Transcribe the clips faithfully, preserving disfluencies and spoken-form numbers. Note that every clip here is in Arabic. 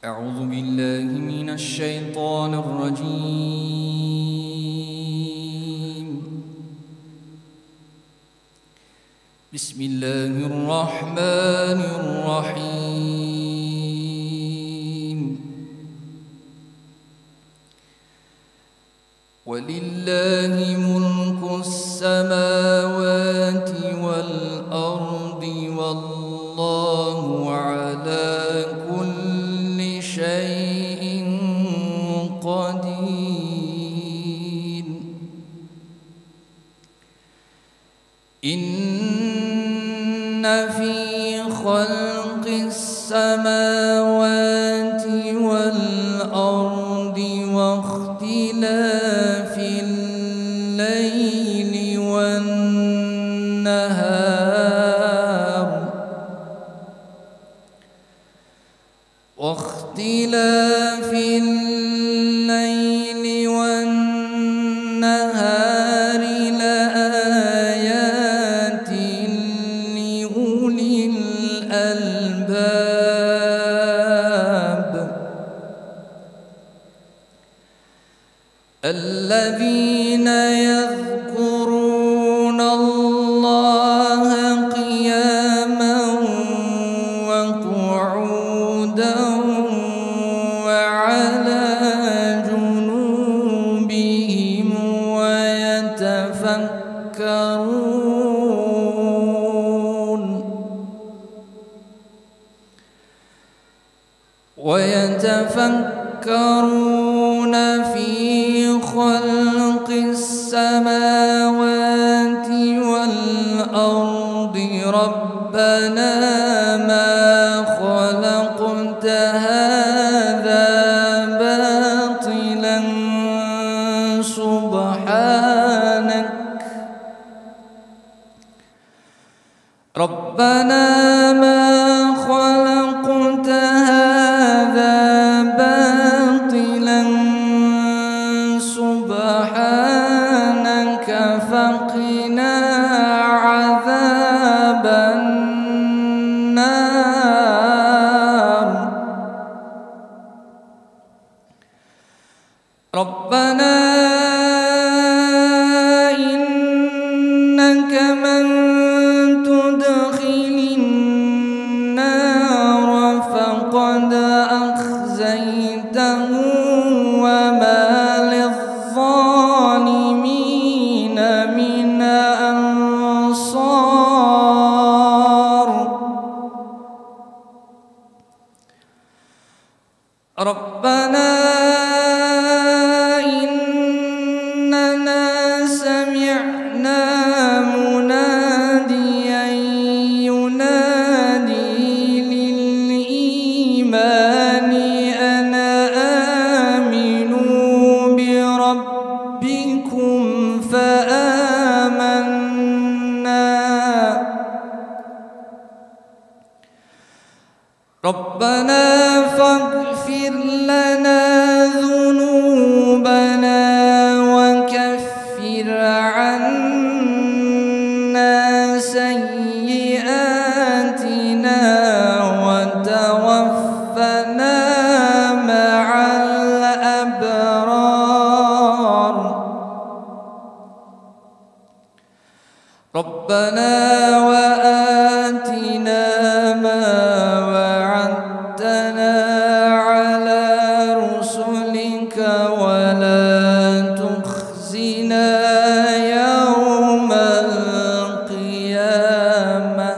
أعوذ بالله من الشيطان الرجيم. بسم الله الرحمن الرحيم. ولله ملك السماوات والأرض والله على كل شيء قدير. إن في خلق السماوات والأرض واختلاف الليل والنهار واختلاف الليل والنهار لآيات لأولي الألباب الذين يذكرون الله قياما وقعودا وعلى جنوبهم ويتفكرون ويتفكرون في خلق السماوات والأرض ربنا ما خلقت هذا باطلا سبحانك ربنا ما خلقت هذا باطلا سبحانك فقنا عذاب النار ربنا إنك من تدخل النار فقد أخزيته وما للظالمين من أنصار ربنا إننا سمعنا مناديا ينادي للإيمان أن آمنوا بربكم فآمنا ربنا فاغفر لنا ذنوبنا وكفر عنا سيئاتنا وتوفنا مع الأبرار ربنا وآتنا ما وعدتنا على رسلك ولا تخزنا يوم القيامة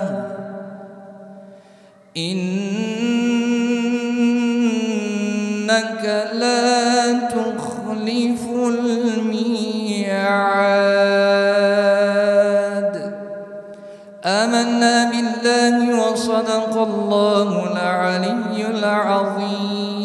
إنك لا تخلف الميعاد. آمنا بالله وصدق الله العلي العظيم.